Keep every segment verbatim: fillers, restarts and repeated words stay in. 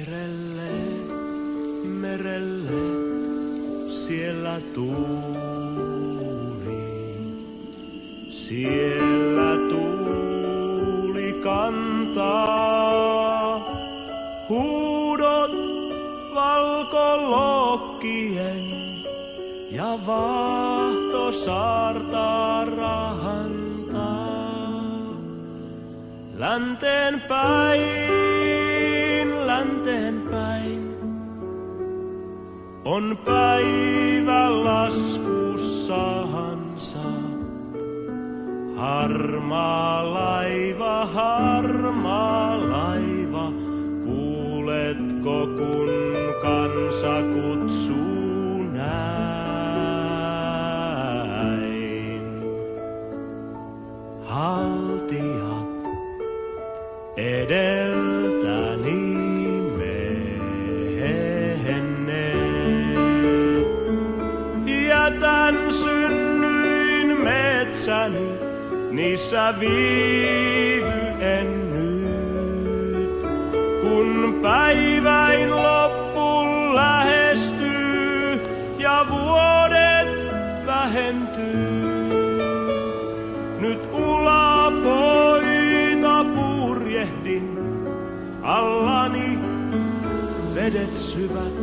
Merelle, merelle, siellä tuuli, siellä tuuli kantaa. Huudot valkolokkien ja vaahto saartaa rahantaa. Länteen päin, länteen päin on päivä laskussahansa. Harmaa laiva, harmaa laiva, kuuletko kun kansa kutsuu näin? Haltijat edeltäni menneen. Jätän synnyin metsäni, niissä viivyen nyt. Kun päiväin loppu lähestyy ja vuodet vähentyy, nyt ulapoita purjehdin, allani vedet syvät,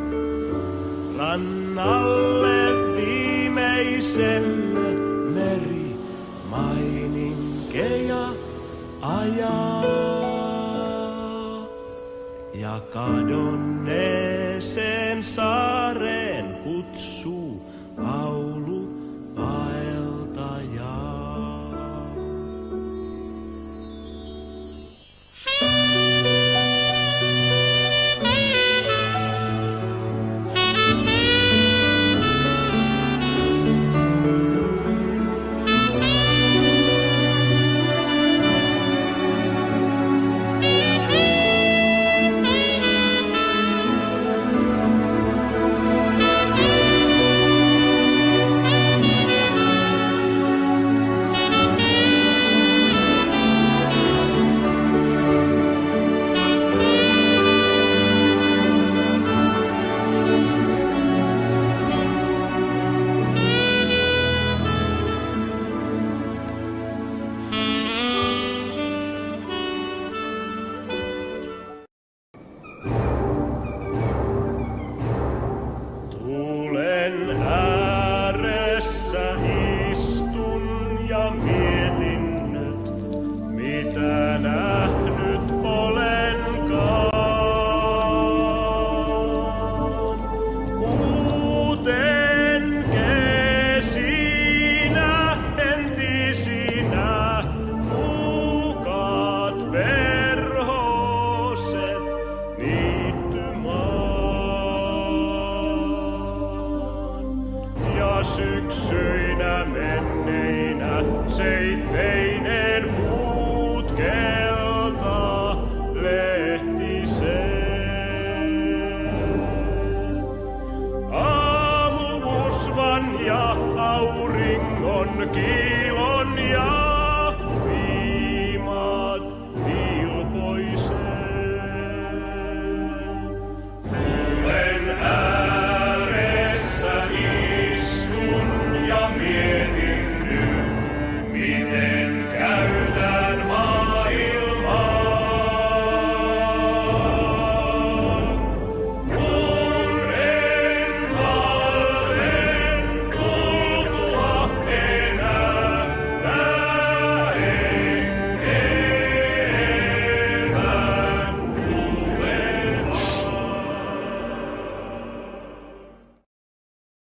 rannalle viimeiselle meri maininkeja ajaa. Ja kadonneeseen saareen kutsuu laulu vaeltajaa. Tulen ääressä istun ja mietin nyt, mitä nähnyt olenkaan. Kuten kesinä, entisinä, kukat verhoset niittymaan. Syksyinä menneinä seitteineen puutkelta lehtiseen. Aamuusvan ja auringon kiilon ja